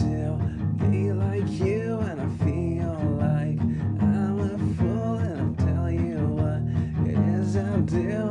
still be like you, and I feel like I'm a fool, and I'll tell you what it is I'll do.